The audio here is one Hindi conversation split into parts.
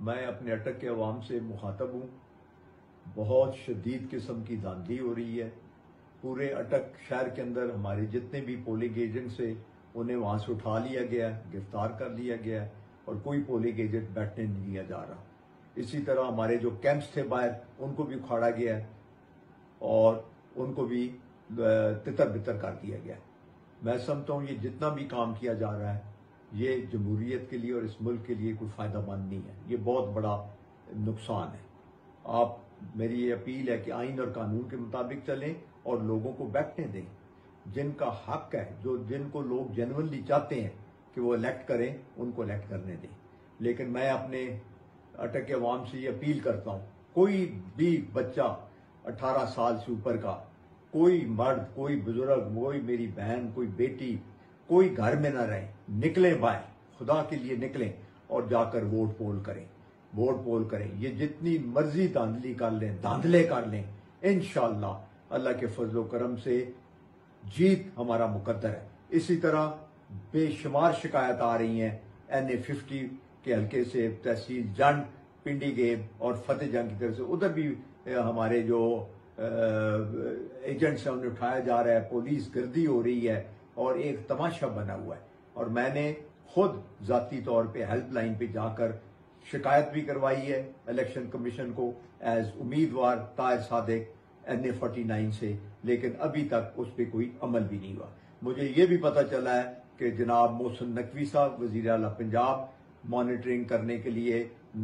मैं अपने अटक के अवाम से मुखातब हूँ। बहुत शदीद किस्म की धांधली हो रही है। पूरे अटक शहर के अंदर हमारे जितने भी पोलिंग एजेंट्स थे उन्हें वहाँ से उठा लिया गया, गिरफ्तार कर लिया गया और कोई पोलिंग एजेंट बैठने नहीं दिया जा रहा। इसी तरह हमारे जो कैंप्स थे बाहर उनको भी उखाड़ा गया और उनको भी तितर बितर कर दिया गया। मैं समझता हूँ ये जितना भी काम किया जा रहा है ये जमहूरियत के लिए और इस मुल्क के लिए कोई फ़ायदामंद नहीं है, ये बहुत बड़ा नुकसान है। आप मेरी ये अपील है कि आइन और कानून के मुताबिक चलें और लोगों को बैठने दें। जिनका हक है, जिनको लोग जेन्युइनली चाहते हैं कि वो इलेक्ट करें, उनको इलेक्ट करने दें। लेकिन मैं अपने अटक के अवाम से ये अपील करता हूँ, कोई भी बच्चा 18 साल से ऊपर का, कोई मर्द, कोई बुजुर्ग, कोई मेरी बहन, कोई बेटी, कोई घर में ना रहे, निकलें बाहर, खुदा के लिए निकलें और जाकर वोट पोल करें। ये जितनी मर्जी धांधली कर लें, धांधले कर लें, इंशाअल्लाह अल्लाह के फजलो करम से जीत हमारा मुकद्दर है। इसी तरह बेशुमार शिकायत आ रही हैं NA50 के हल्के से, तहसील जंड, पिंडी गेब और फतेह जंग की तरफ से, उधर भी हमारे जो एजेंट्स हैं उन्हें उठाया जा रहा है, पुलिस गर्दी हो रही है और एक तमाशा बना हुआ है। और मैंने खुद जाती तौर पे हेल्पलाइन पे जाकर शिकायत भी करवाई है इलेक्शन कमीशन को एज उम्मीदवार ताहिर सादिक NA49 से, लेकिन अभी तक उस पर कोई अमल भी नहीं हुआ। मुझे ये भी पता चला है कि जनाब मोहसिन नकवी साहब वज़ीर आला पंजाब मॉनिटरिंग करने के लिए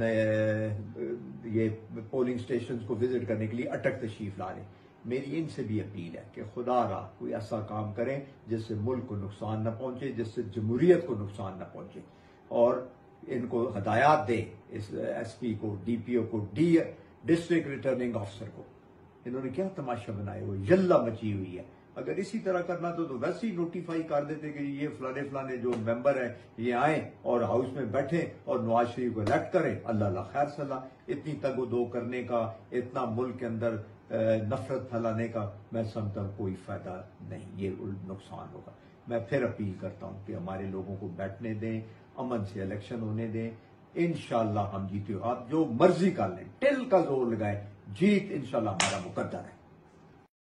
ये पोलिंग स्टेशन को विजिट करने के लिए अटक तशरीफ ला रहे। मेरी इनसे भी अपील है कि खुदा रा कोई ऐसा काम करें जिससे मुल्क को नुकसान न पहुंचे, जिससे जमहूरियत को नुकसान न पहुंचे, और इनको हदायत दे, इस SP को, DPO को, डिस्ट्रिक्ट रिटर्निंग ऑफिसर को। इन्होंने क्या तमाशा बनाया हुआ, यल्ला मची हुई है। अगर इसी तरह करना तो वैसे ही नोटिफाई कर देते कि ये फलाने जो मेंबर है ये आए और हाउस में बैठे और नवाज शरीफ को इलेक्ट करें। अल्लाह खैर सलाह। इतनी तगो-दो करने का, इतना मुल्क के अंदर नफरत फैलाने का मैं समझता हूँ कोई फायदा नहीं, ये नुकसान होगा। मैं फिर अपील करता हूँ कि हमारे लोगों को बैठने दें, अमन से इलेक्शन होने दें। इंशाअल्लाह हम जीते। आप जो मर्जी कर लें, टिल का जोर लगाए, जीत इंशाअल्लाह हमारा मुकद्दर है।